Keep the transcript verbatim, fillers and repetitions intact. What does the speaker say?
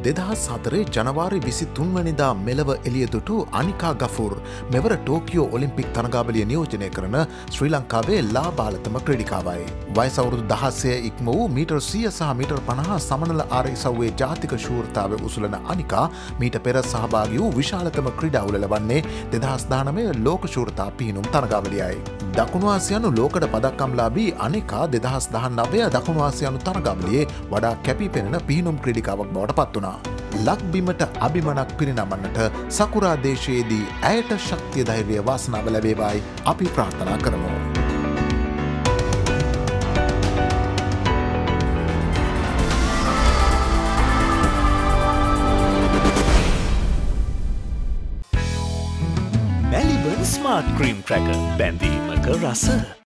දෙදහස් හතරේ ජනවාරි විසිතුන් වැනිදා මෙලව එළිය දුටු අනිකා ගෆූර් මෙවර ටෝකියෝ ඔලිම්පික් තරගාවලිය නියෝජනය කරන ශ්‍රී ලංකාවේ ලාබාලතම ක්‍රීඩිකාවයි. වයස අවුරුදු දහසය ඉක්ම වූ මීටර් සිය සහ මීටර් පනහ සමනල ආර ඉසව්වේ ජාතික ශූරතාව උසුලන අනිකා මීට පෙර සහභාගී වූ විශාලතම ක්‍රීඩා උළෙල වන්නේ දෙදහස් දහනවය ලෝක ශූරතා පිහිනුම් තරගාවලියයි. දකුණු ආසියානු ලෝකඩ පදක්කම්ලාබී අනිකා දෙදහස් දහනවය දකුණු ආසියානු තරගාවලියේ වඩා කැපී පෙනෙන පිහිනුම් ක්‍රීඩිකාවක් බවට පත් වුණා. ලක්බිමට අභිමනක් පිරිනමන්නට සකුරා දේශයේදී ඇයට ශක්තිය ධෛර්යය වාසනාව ලැබේවායි අපි ප්‍රාර්ථනා කරමු. Melbourne Smart Cream Cracker බැඳීමක රස